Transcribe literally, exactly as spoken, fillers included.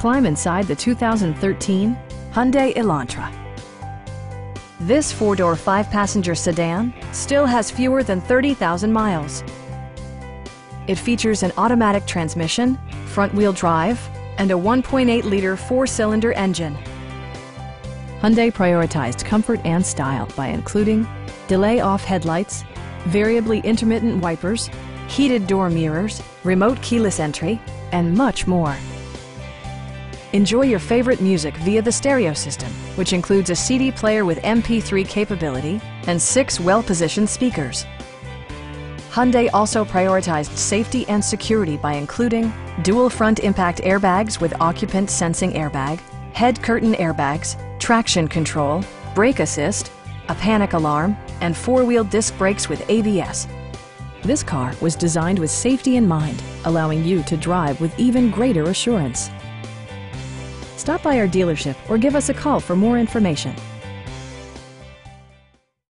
Climb inside the two thousand thirteen Hyundai Elantra. This four-door, five-passenger sedan still has fewer than thirty thousand miles. It features an automatic transmission, front-wheel drive, and a one point eight liter four-cylinder engine. Hyundai prioritized comfort and style by including delay-off headlights, variably intermittent wipers, heated door mirrors, remote keyless entry, and much more. Enjoy your favorite music via the stereo system, which includes a C D player with M P three capability and six well-positioned speakers. Hyundai also prioritized safety and security by including dual front impact airbags with occupant sensing airbag, head curtain airbags, traction control, brake assist, a panic alarm, and four-wheel disc brakes with A B S. This car was designed with safety in mind, allowing you to drive with even greater assurance. Stop by our dealership or give us a call for more information.